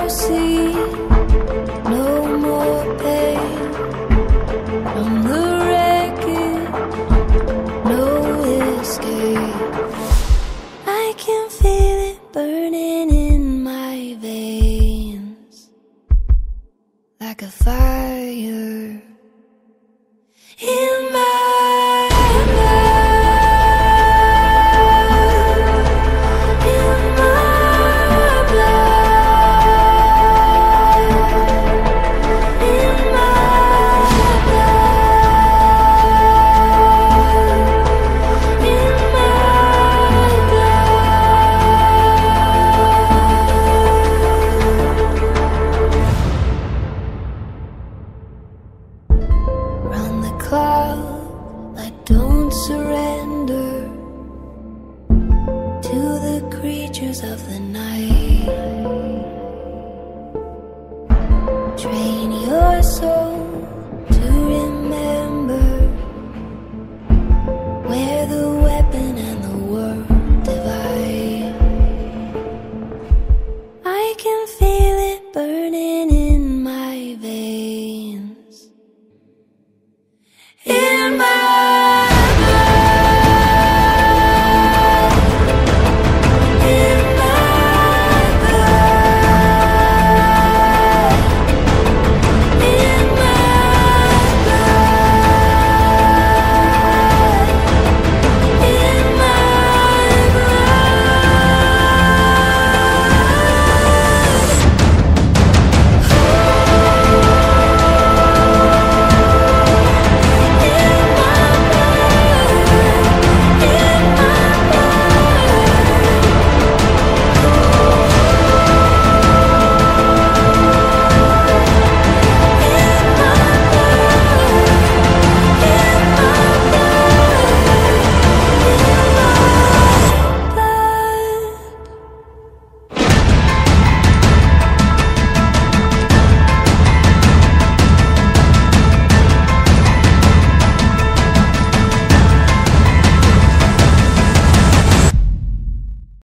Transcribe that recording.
mercy, no more pain. From the wreckage, no escape. I can feel it burning in my veins like a fire in my blood, in my blood, in my blood, in my blood. Run the clock, I don't surrender to the creatures of the night. Train your soul to remember where the weapon and the world divide. I can feel it burning